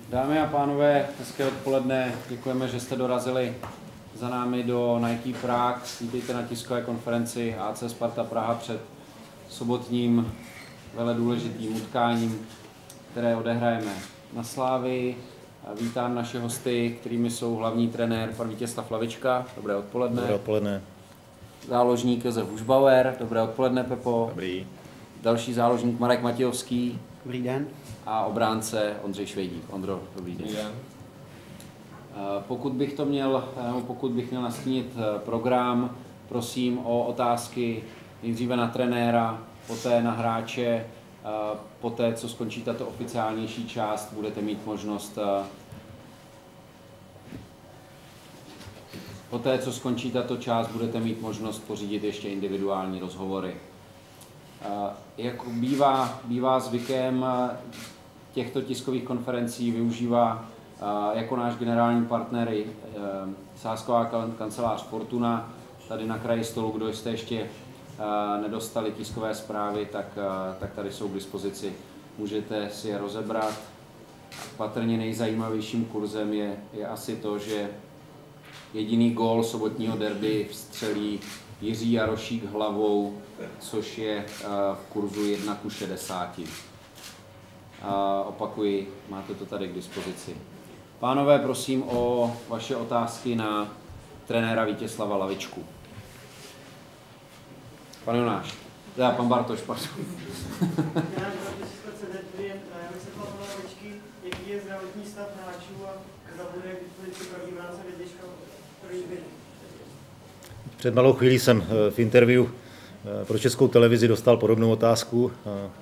Dámy a pánové, hezké odpoledne. Děkujeme, že jste dorazili za námi do Nike Prague. Vítejte na tiskové konferenci AC Sparta Praha před sobotním veledůležitým utkáním, které odehrajeme na Slávii. Vítám naše hosty, kterými jsou hlavní trenér pan Vítězslav Lavička. Dobré odpoledne. Dobré odpoledne. Záložník Josef Hušbauer. Dobré odpoledne, Pepo. Dobrý. Další záložník Marek Matějovský. Dobrý den. A obránce Ondřej Švejdík. Ondro, dobrý den. Dobrý den. Pokud bych měl nastínit program, prosím o otázky nejdříve na trenéra, poté na hráče, poté, co skončí tato oficiálnější část, budete mít možnost pořídit ještě individuální rozhovory. Jak bývá zvykem, těchto tiskových konferencí využívá jako náš generální partner sázková kancelář Fortuna. Tady na kraji stolu, kdo jste ještě nedostali tiskové zprávy, tak tady jsou k dispozici. Můžete si je rozebrat. Patrně nejzajímavějším kurzem je asi to, že jediný gól sobotního derby vstřelí Jiří Jarošík hlavou, což je v kurzu 1:60. Opakuji, máte to tady k dispozici. Pánové, prosím o vaše otázky na trenéra Vítězslava Lavičku. Pan Jonáš, pan Bartoš, pardon. Jaký je zdravotní stav hráčů a zda bude k dispozici první bránce Vidlička první den? Před malou chvílí jsem v interview pro Českou televizi dostal podobnou otázku.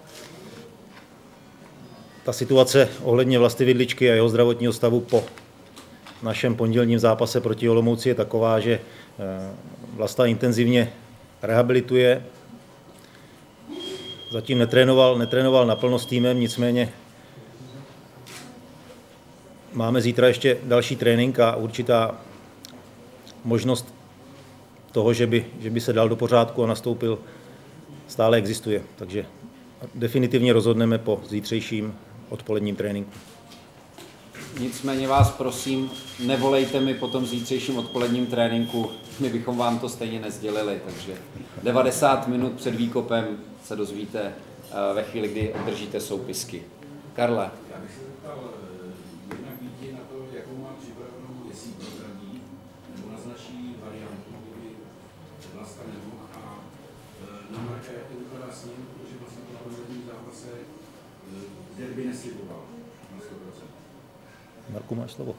Ta situace ohledně Vlasty Vidličky a jeho zdravotního stavu po našem pondělním zápase proti Olomouci je taková, že Vlasta intenzivně rehabilituje. Zatím netrénoval naplno s týmem, nicméně máme zítra ještě další trénink a určitá možnost toho, že by se dal do pořádku a nastoupil, stále existuje. Takže definitivně rozhodneme po zítřejším odpoledním tréninku. Nicméně vás prosím, nevolejte mi po tom zítřejším odpoledním tréninku, my bychom vám to stejně nezdělili, takže 90 minut před výkopem se dozvíte ve chvíli, kdy obdržíte soupisky. Karle. Já bych se zeptal, jednak vidí na to, jakou má připravenou, jestli prozradí, nebo naznačí variantu, kdyby Vlasta nemohl a na Marka, jak to vypadá s ním, protože vlastně to na posledním zápase derby nesliboval na 100%. Marku, máš slovo.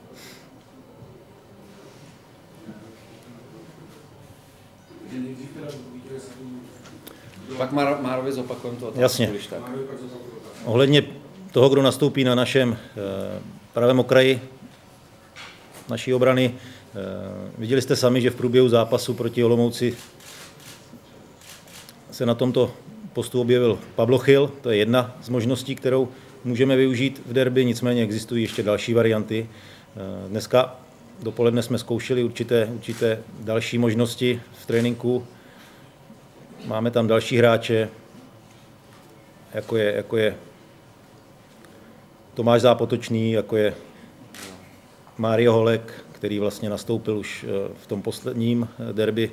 Takže nejdřív teda víte, jestli Pak Márovi zopakujeme to otázku. Jasně. Tak. Ohledně toho, kdo nastoupí na našem pravém okraji naší obrany, viděli jste sami, že v průběhu zápasu proti Olomouci se na tomto postu objevil Pablo Chyl, to je jedna z možností, kterou můžeme využít v derby, nicméně existují ještě další varianty. Dneska dopoledne jsme zkoušeli určité další možnosti v tréninku. Máme tam další hráče, jako je Tomáš Zápotočný, jako je Mário Holek, který vlastně nastoupil už v tom posledním derby.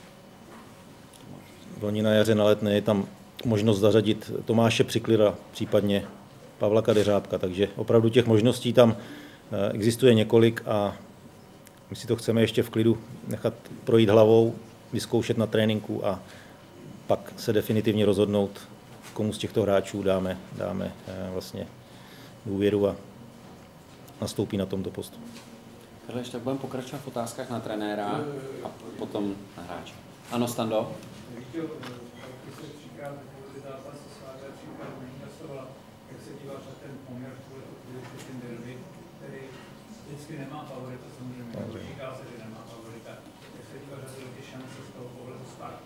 Loni na jaře, na Letné je tam možnost zařadit Tomáše Přiklira, případně Pavla Kadeřábka, takže opravdu těch možností tam existuje několik a my si to chceme ještě v klidu nechat projít hlavou, vyzkoušet na tréninku a pak se definitivně rozhodnout, komu z těchto hráčů dáme vlastně důvěru a nastoupí na tomto postu. Karle, ještě budeme pokračovat v otázkách na trenéra a potom na hráče. Ano, Stando? Jak se díváš na ten poměr v ten derby, který vždycky nemá favorita, samozřejmě, říká se, že nemá favorita. Jak se díváš na ty šance z toho pohledu Sparty?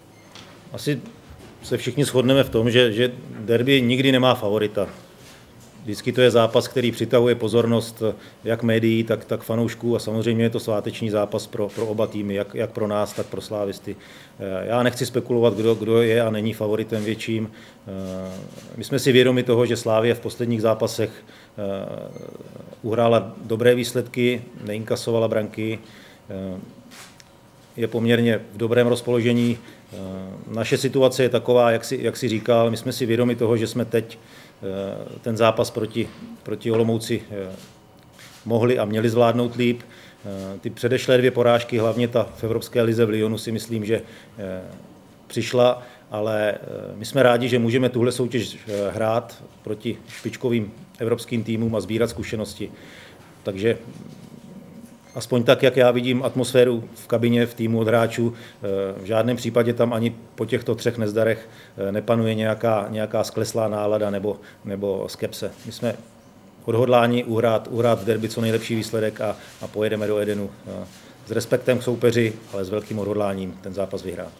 Asi se všichni shodneme v tom, že derby nikdy nemá favorita. Vždycky to je zápas, který přitahuje pozornost jak médií, tak fanoušků a samozřejmě je to sváteční zápas pro oba týmy, jak pro nás, tak pro slávisty. Já nechci spekulovat, kdo je a není favoritem větším. My jsme si vědomi toho, že Slavia v posledních zápasech uhrála dobré výsledky, neinkasovala branky, je poměrně v dobrém rozpoložení. Naše situace je taková, jak si říkal, my jsme si vědomi toho, že jsme teď ten zápas proti Olomouci mohli a měli zvládnout líp. Ty předešlé 2 porážky, hlavně ta v Evropské lize v Lyonu, si myslím, že přišla, ale my jsme rádi, že můžeme tuhle soutěž hrát proti špičkovým evropským týmům a sbírat zkušenosti. Takže aspoň tak, jak já vidím atmosféru v kabině, v týmu od hráčů, v žádném případě tam ani po těchto 3 nezdarech nepanuje nějaká skleslá nálada nebo skepse. My jsme odhodláni uhrát v derby co nejlepší výsledek a pojedeme do Edenu s respektem k soupeři, ale s velkým odhodláním ten zápas vyhrát.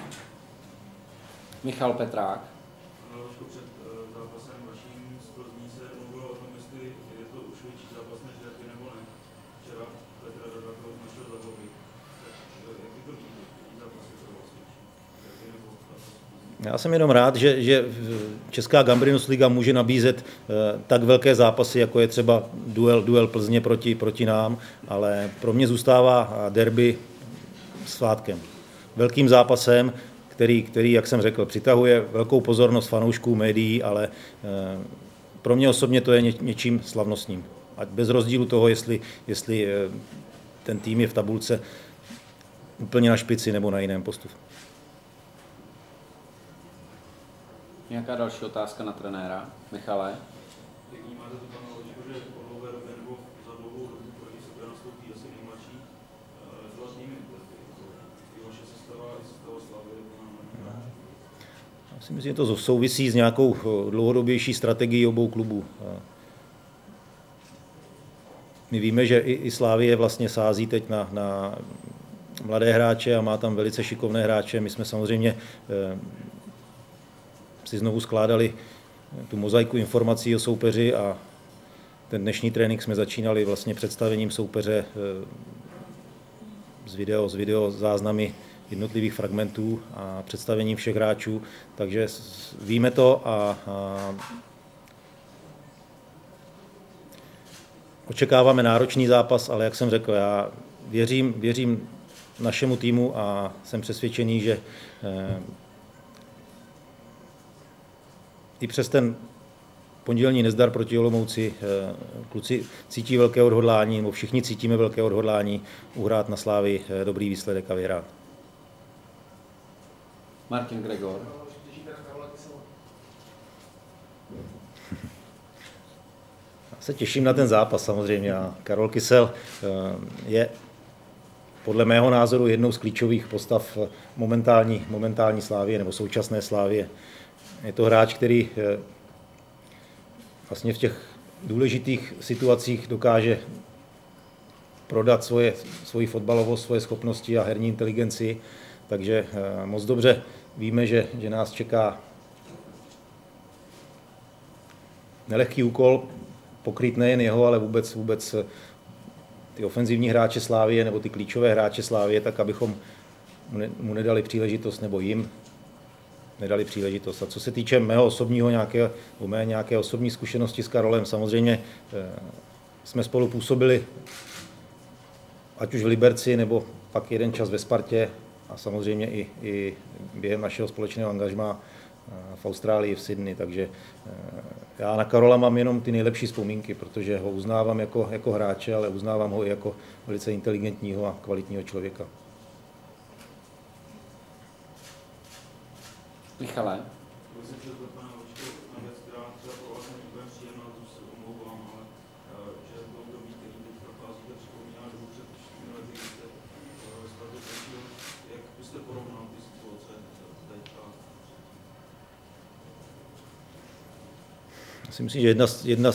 Michal Petrák. Před zápasem vaším z Plzní se mluvilo o tom, jestli je to už větší zápas než derby nebo ne. Včera Petr Rada to označil za derby. Jaký to zápas je pro vás větší? Já jsem jenom rád, že Česká Gambrinus liga může nabízet tak velké zápasy, jako je třeba duel Plzně proti nám, ale pro mě zůstává derby svátkem. Velkým zápasem, který, jak jsem řekl, přitahuje velkou pozornost fanoušků, médií, ale pro mě osobně to je něčím slavnostním. Ať bez rozdílu toho, jestli ten tým je v tabulce úplně na špici nebo na jiném postupu. Nějaká další otázka na trenéra? Michale? Jak vnímáte to, pane Ločko, že po dlouhé době nebo za dlouhou dobu proti sobě nastoupí asi nejmladší 2 týmy? I vaše sestava, i sestava Slavie? Já si myslím, že to souvisí s nějakou dlouhodobější strategií obou klubů. My víme, že i Slavie vlastně sází teď na mladé hráče a má tam velice šikovné hráče. My jsme samozřejmě si znovu skládali tu mozaiku informací o soupeři a ten dnešní trénink jsme začínali vlastně představením soupeře z video záznamy jednotlivých fragmentů a představením všech hráčů, takže víme to a očekáváme náročný zápas, ale jak jsem řekl, já věřím našemu týmu a jsem přesvědčený, že i přes ten pondělní nezdar proti Olomouci kluci cítí velké odhodlání, nebo všichni cítíme velké odhodlání uhrát na Slávii dobrý výsledek a vyhrát. Martin Gregor. Já se těším na ten zápas samozřejmě. Karol Kysel je podle mého názoru jednou z klíčových postav momentální Slávie nebo současné Slávie. Je to hráč, který vlastně v těch důležitých situacích dokáže prodat svoji fotbalovost, svoje schopnosti a herní inteligenci, takže moc dobře víme, že nás čeká nelehký úkol pokrýt nejen jeho, ale vůbec ty ofenzivní hráče Slávie nebo ty klíčové hráče Slávie, tak abychom mu nedali příležitost nebo jim nedali příležitost. A co se týče mé nějaké osobní zkušenosti s Karolem, samozřejmě jsme spolu působili ať už v Liberci, nebo pak jeden čas ve Spartě a samozřejmě i během našeho společného angažmá v Austrálii, v Sydney. Takže já na Karola mám jenom ty nejlepší vzpomínky, protože ho uznávám jako hráče, ale uznávám ho i jako velice inteligentního a kvalitního člověka. Michale? Byl jsem četl, pane Ločko, na věc, která třeba pro vás není úplně příjemná, to se omlouvám, ale že to období, který teď procházíte, připomíná dobu před 4 lety, kdy jste ve Spartě končil. Jak byste porovnal ty situace teď? Já si myslím, že jedna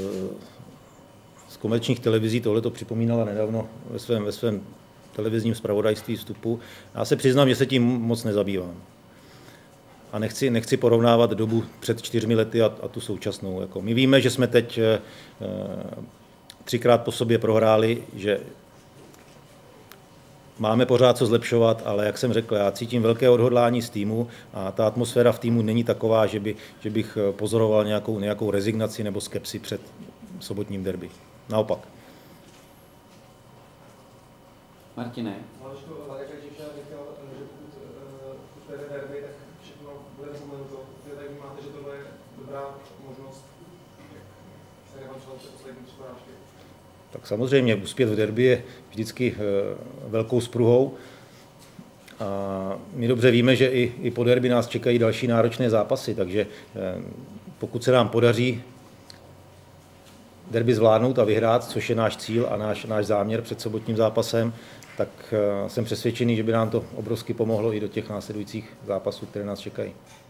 z komerčních televizí tohleto připomínala nedávno ve svém televizním zpravodajství vstupu. Já se přiznám, že se tím moc nezabývám. a nechci porovnávat dobu před 4 lety a tu současnou. Jako my víme, že jsme teď 3krát po sobě prohráli, že máme pořád co zlepšovat, ale jak jsem řekl, já cítím velké odhodlání z týmu a ta atmosféra v týmu není taková, že bych pozoroval nějakou rezignaci nebo skepsi před sobotním derby. Naopak. Martine. Tak samozřejmě uspět v derby je vždycky velkou spruhou. A my dobře víme, že i po derby nás čekají další náročné zápasy, takže pokud se nám podaří derby zvládnout a vyhrát, což je náš cíl a náš záměr před sobotním zápasem, tak jsem přesvědčený, že by nám to obrovsky pomohlo i do těch následujících zápasů, které nás čekají.